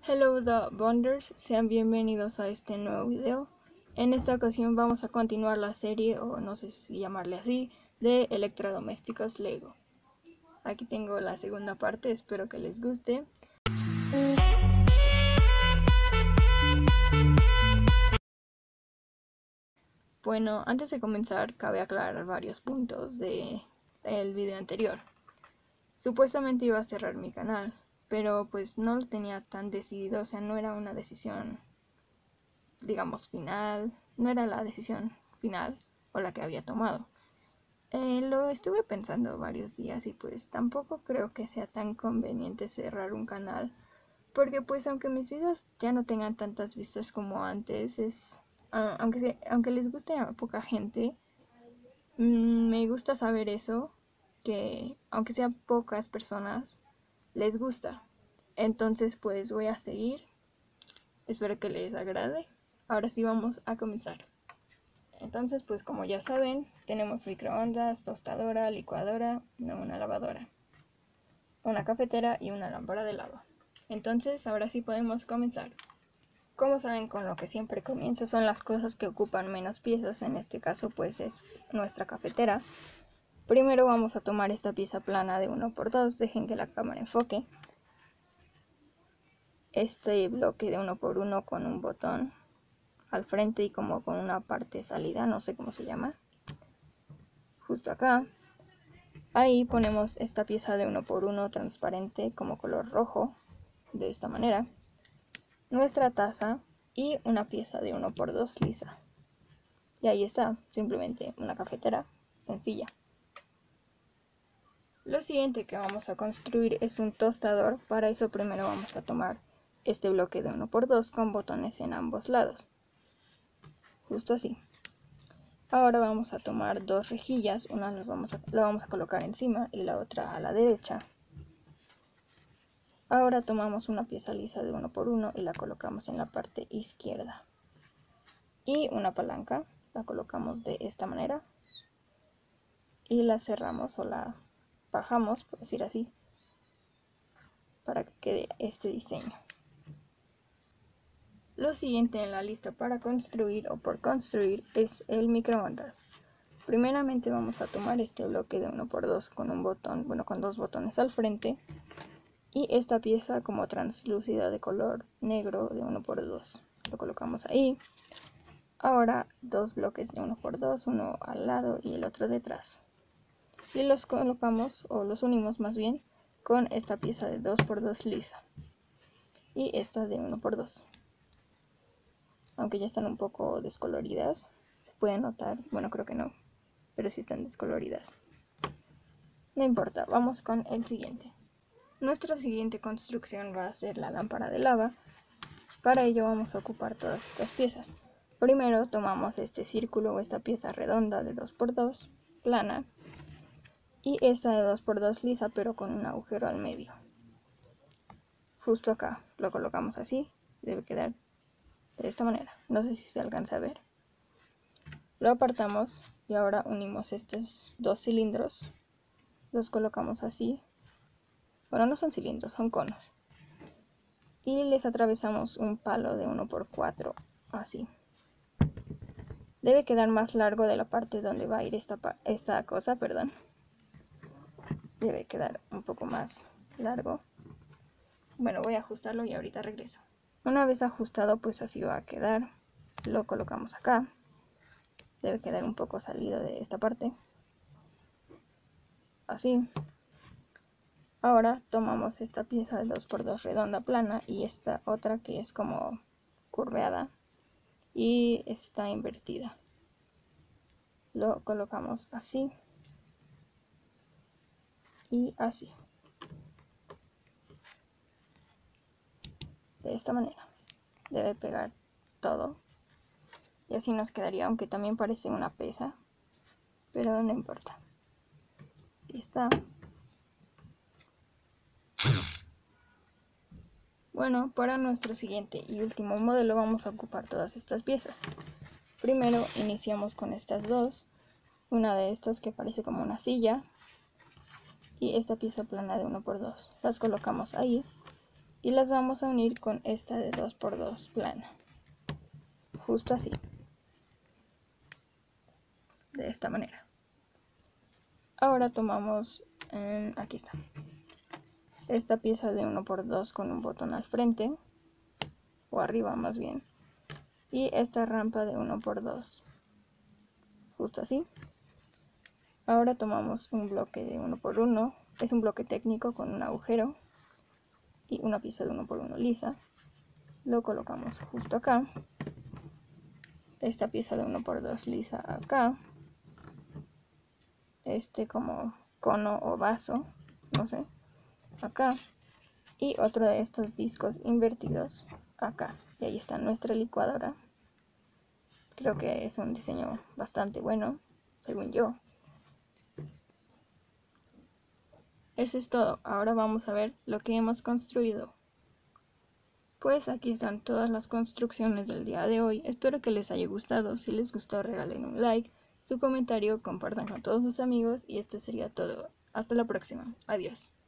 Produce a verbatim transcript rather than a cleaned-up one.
Hello the Bonders, sean bienvenidos a este nuevo video. En esta ocasión vamos a continuar la serie, o no sé si llamarle así, de electrodomésticos Lego. Aquí tengo la segunda parte, espero que les guste. Bueno, antes de comenzar cabe aclarar varios puntos de, del video anterior. Supuestamente iba a cerrar mi canal, pero pues no lo tenía tan decidido, o sea, no era una decisión, digamos, final, no era la decisión final o la que había tomado. Eh, lo estuve pensando varios días y pues tampoco creo que sea tan conveniente cerrar un canal, porque pues aunque mis videos ya no tengan tantas vistas como antes, es uh, aunque, se, aunque les guste a poca gente, mmm, me gusta saber eso, que aunque sean pocas personas, les gusta. Entonces pues voy a seguir, espero que les agrade. Ahora sí vamos a comenzar. Entonces, pues como ya saben, tenemos microondas, tostadora, licuadora, no, una lavadora, una cafetera y una lámpara de lava. Entonces, ahora sí podemos comenzar. Como saben, con lo que siempre comienzo son las cosas que ocupan menos piezas. En este caso, pues es nuestra cafetera. Primero vamos a tomar esta pieza plana de uno por dos, dejen que la cámara enfoque. Este bloque de uno por uno con un botón al frente y como con una parte salida, no sé cómo se llama, justo acá. Ahí ponemos esta pieza de uno por uno transparente como color rojo, de esta manera, nuestra taza y una pieza de uno por dos lisa. Y ahí está, simplemente una cafetera sencilla. Lo siguiente que vamos a construir es un tostador. Para eso primero vamos a tomar este bloque de uno por dos con botones en ambos lados, justo así. Ahora vamos a tomar dos rejillas, una la vamos a, la vamos a colocar encima y la otra a la derecha. Ahora tomamos una pieza lisa de uno por uno y la colocamos en la parte izquierda. Y una palanca, la colocamos de esta manera. Y la cerramos o la bajamos, por decir así, para que quede este diseño. Lo siguiente en la lista para construir o por construir es el microondas. Primeramente vamos a tomar este bloque de uno por dos con un botón, bueno, con dos botones al frente. Y esta pieza como translúcida de color negro de uno por dos. Lo colocamos ahí. Ahora dos bloques de uno por dos, uno al lado y el otro detrás. Y los colocamos, o los unimos más bien, con esta pieza de dos por dos lisa. Y esta de uno por dos. Aunque ya están un poco descoloridas, se puede notar, bueno, creo que no, pero sí están descoloridas. No importa, vamos con el siguiente. Nuestra siguiente construcción va a ser la lámpara de lava. Para ello vamos a ocupar todas estas piezas. Primero tomamos este círculo o esta pieza redonda de dos por dos, plana, y esta de dos por dos lisa pero con un agujero al medio. Justo acá lo colocamos así, debe quedar de esta manera, no sé si se alcanza a ver. Lo apartamos y ahora unimos estos dos cilindros, los colocamos así. Bueno, no son cilindros, son conos. Y les atravesamos un palo de uno por cuatro, así. Debe quedar más largo de la parte donde va a ir esta, esta cosa, perdón. Debe quedar un poco más largo. Bueno, voy a ajustarlo y ahorita regreso. Una vez ajustado, pues así va a quedar. Lo colocamos acá. Debe quedar un poco salido de esta parte. Así. Ahora tomamos esta pieza de dos por dos redonda plana y esta otra que es como curveada y está invertida. Lo colocamos así y así. De esta manera. Debe pegar todo. Y así nos quedaría, aunque también parece una pesa, pero no importa. Ahí está. Bueno, para nuestro siguiente y último modelo vamos a ocupar todas estas piezas. Primero iniciamos con estas dos. Una de estas que parece como una silla. Y esta pieza plana de uno por dos. Las colocamos ahí. y las vamos a unir con esta de dos por dos plana, justo así, de esta manera. Ahora tomamos, eh, aquí está, esta pieza de uno por dos con un botón al frente, o arriba más bien, y esta rampa de uno por dos, justo así. Ahora tomamos un bloque de uno por uno, es un bloque técnico con un agujero y una pieza de uno por uno lisa, lo colocamos justo acá, esta pieza de uno por dos lisa acá, este como cono o vaso, no sé, acá, y otro de estos discos invertidos acá. Y ahí está nuestra licuadora. Creo que es un diseño bastante bueno, según yo. Eso es todo. Ahora vamos a ver lo que hemos construido. Pues aquí están todas las construcciones del día de hoy. Espero que les haya gustado. Si les gustó, regalen un like, su comentario, compartan con todos sus amigos y esto sería todo. Hasta la próxima. Adiós.